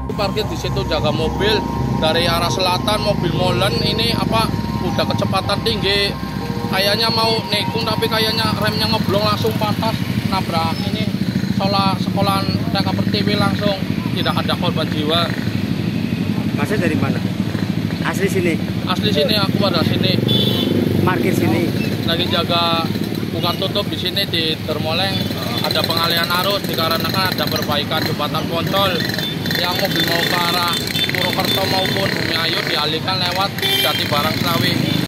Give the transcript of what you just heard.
Parkir di situ jaga mobil dari arah selatan, mobil molen ini udah kecepatan tinggi, kayaknya mau nikung tapi kayaknya remnya ngeblong langsung patah, nabrak ini sekolahan TK Pertiwi, langsung tidak ada korban jiwa. Masnya dari mana? Asli sini? Asli sini, aku ada sini. Parkir sini? Lagi jaga bukan tutup di sini di Dermoleng, ada pengalihan arus dikarenakan ada perbaikan jembatan Poncol. Yang mobil mau ke arah Purwokerto maupun Bumi Ayu dialihkan lewat Jati Barang Selawi.